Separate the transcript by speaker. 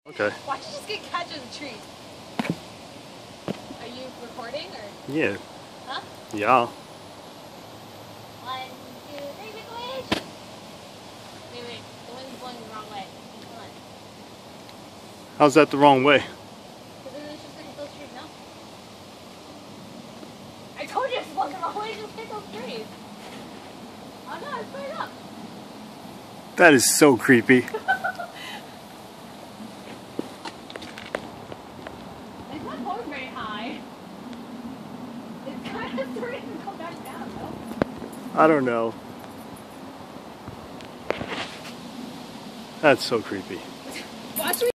Speaker 1: Okay.
Speaker 2: Watch you just get catch in the tree. Are you recording or?
Speaker 1: Yeah.
Speaker 2: Huh?
Speaker 1: Yeah.
Speaker 2: 1, 2, 3, make a wish! Wait, the wind's blowing the wrong way. Come on.
Speaker 1: How's that the wrong way?
Speaker 2: Because then it's just gonna hit those trees, no? I told you it's blowing the wrong way, just hit those trees. Oh no, it's cleared up.
Speaker 1: That is so creepy.
Speaker 2: It's not going very high. It's kind of starting to go back down, though.
Speaker 1: I don't know. That's so creepy.
Speaker 2: Watch me.